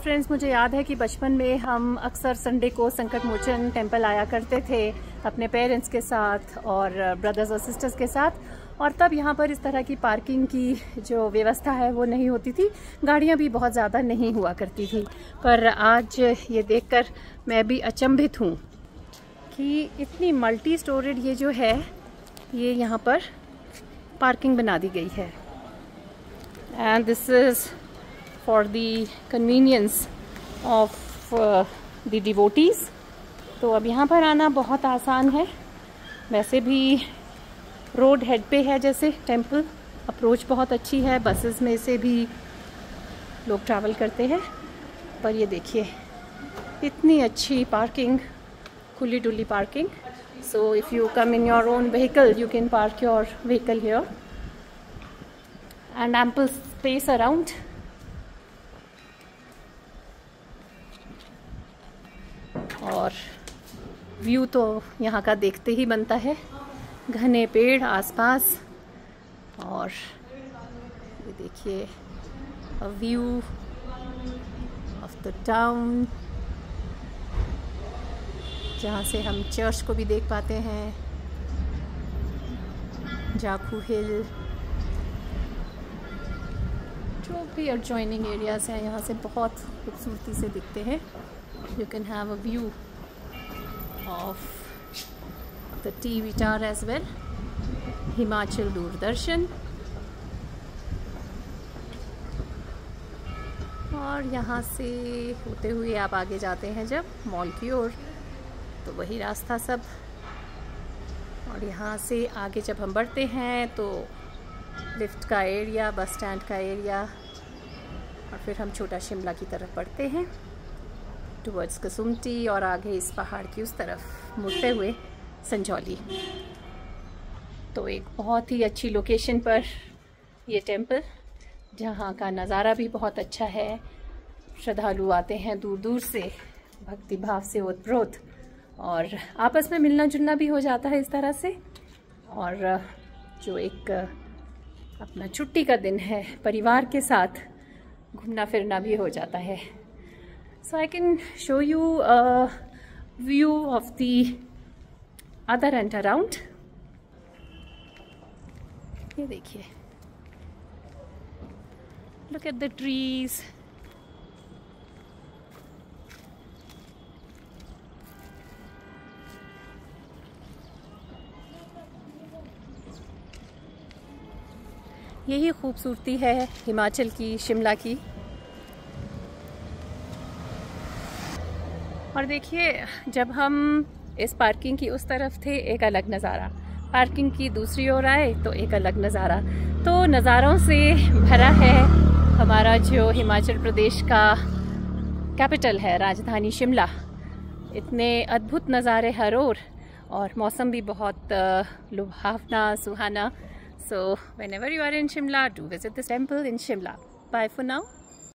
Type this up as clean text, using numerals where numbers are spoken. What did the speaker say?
Friends, मुझे याद है कि बचपन में हम अक्सर संडे को संकट मोचन टेम्पल आया करते थे अपने पेरेंट्स के साथ और ब्रदर्स और सिस्टर्स के साथ। और तब यहाँ पर इस तरह की पार्किंग की जो व्यवस्था है वो नहीं होती थी, गाड़ियाँ भी बहुत ज़्यादा नहीं हुआ करती थी। पर आज ये देखकर मैं भी अचंभित हूँ कि इतनी मल्टी स्टोरेड ये जो है, ये यहाँ पर पार्किंग बना दी गई है। And this is for the convenience of the devotees। तो अब यहाँ पर आना बहुत आसान है। वैसे भी रोड हेड पे है जैसे टेम्पल, अप्रोच बहुत अच्छी है, बसेस में से भी लोग ट्रैवल करते हैं। पर ये देखिए इतनी अच्छी पार्किंग, खुली डुली parking. So if you come in your own vehicle you can park your vehicle here and ample space around. और व्यू तो यहाँ का देखते ही बनता है, घने पेड़ आसपास। और ये देखिए a view of the town, जहाँ से हम चर्च को भी देख पाते हैं, जाखू हिल, जो भी एडजॉइनिंग एरियाज हैं यहाँ से बहुत खूबसूरती से दिखते हैं। You can have a view of the TV tower as well, Himachal Doordarshan. और यहाँ से होते हुए आप आगे जाते हैं जब मॉल की ओर, तो वही रास्ता सब। और यहाँ से आगे जब हम बढ़ते हैं तो लिफ्ट का एरिया, बस स्टैंड का एरिया, और फिर हम छोटा शिमला की तरफ बढ़ते हैं टुवर्ड्स कसुम्पटी, और आगे इस पहाड़ की उस तरफ मुड़ते हुए संजौली। तो एक बहुत ही अच्छी लोकेशन पर ये टेम्पल, जहाँ का नज़ारा भी बहुत अच्छा है। श्रद्धालु आते हैं दूर दूर से भक्ति भाव से ओतप्रोत, और आपस में मिलना जुलना भी हो जाता है इस तरह से। और जो एक अपना छुट्टी का दिन है, परिवार के साथ घूमना फिरना भी हो जाता है। So I can show you a view of the other end around। ये देखिए, look at the trees। यही खूबसूरती है हिमाचल की, शिमला की। और देखिए, जब हम इस पार्किंग की उस तरफ थे एक अलग नज़ारा, पार्किंग की दूसरी ओर आए तो एक अलग नज़ारा। तो नज़ारों से भरा है हमारा जो हिमाचल प्रदेश का कैपिटल है, राजधानी शिमला। इतने अद्भुत नज़ारे हर ओर, और मौसम भी बहुत लुभावना, सुहाना। So whenever you are in Shimla, do visit this temple in Shimla. Bye for now.